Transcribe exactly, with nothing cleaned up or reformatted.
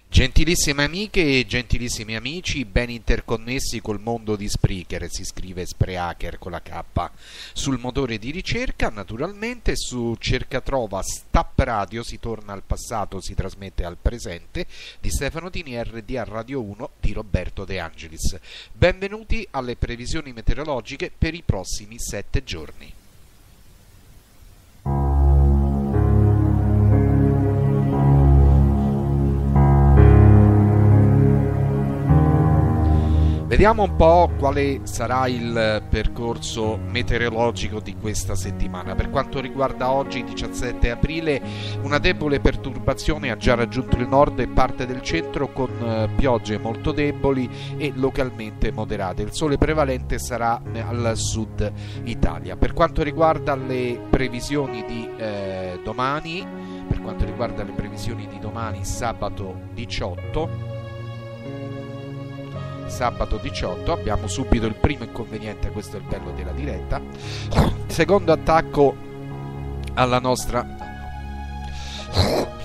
Gentilissime amiche e gentilissimi amici, ben interconnessi col mondo di Spreaker, si scrive Spreaker con la K, sul motore di ricerca, naturalmente, su Cercatrova Stap Radio, si torna al passato, si trasmette al presente, di Stefano Tini, R D A Radio uno di Roberto De Angelis. Benvenuti alle previsioni meteorologiche per i prossimi sette giorni. Vediamo un po' quale sarà il percorso meteorologico di questa settimana. Per quanto riguarda oggi, diciassette aprile, una debole perturbazione ha già raggiunto il nord e parte del centro con piogge molto deboli e localmente moderate. Il sole prevalente sarà al sud Italia. Per quanto riguarda le previsioni di eh, domani, per quanto riguarda le previsioni di domani, sabato diciotto, Sabato diciotto abbiamo subito il primo inconveniente, questo è il bello della diretta. Secondo attacco alla nostra